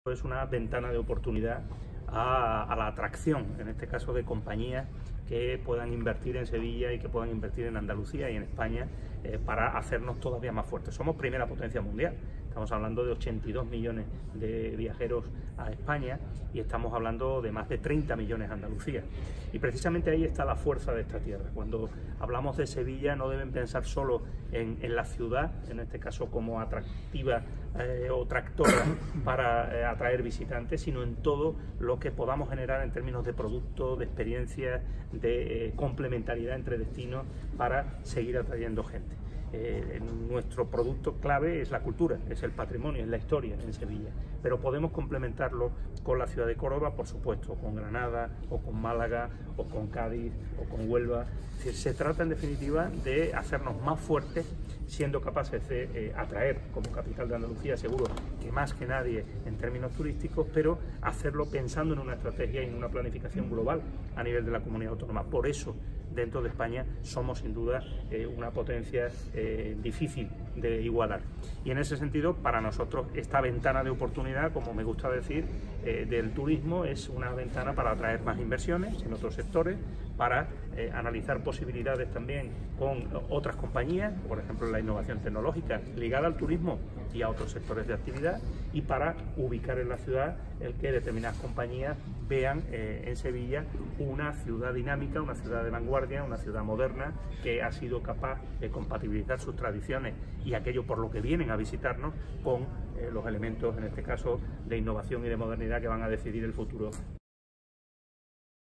Es una ventana de oportunidad a la atracción, en este caso de compañías que puedan invertir en Sevilla y que puedan invertir en Andalucía y en España para hacernos todavía más fuertes. Somos primera potencia mundial, estamos hablando de 82 millones de viajeros a España y estamos hablando de más de 30 millones a Andalucía. Y precisamente ahí está la fuerza de esta tierra. Cuando hablamos de Sevilla no deben pensar solo en la ciudad, en este caso como atractiva o tractora para atraer visitantes, sino en todo lo que podamos generar en términos de productos, de experiencias, de complementariedad entre destinos para seguir atrayendo gente. Nuestro producto clave es la cultura, es el patrimonio, es la historia en Sevilla, pero podemos complementarlo con la ciudad de Córdoba, por supuesto, con Granada o con Málaga o con Cádiz o con Huelva. Es decir, se trata en definitiva de hacernos más fuertes, siendo capaces de atraer como capital de Andalucía, seguro que más que nadie en términos turísticos, pero hacerlo pensando en una estrategia y en una planificación global a nivel de la comunidad autónoma. Por eso, dentro de España somos sin duda una potencia difícil de igualar. Y en ese sentido, para nosotros esta ventana de oportunidad, como me gusta decir, del turismo es una ventana para atraer más inversiones en otros sectores, para analizar posibilidades también con otras compañías, por ejemplo la innovación tecnológica ligada al turismo y a otros sectores de actividad, y para ubicar en la ciudad el que determinadas compañías vean en Sevilla una ciudad dinámica, una ciudad de vanguardia, una ciudad moderna que ha sido capaz de compatibilizar sus tradiciones y aquello por lo que vienen a visitarnos con los elementos, en este caso, de innovación y de modernidad que van a decidir el futuro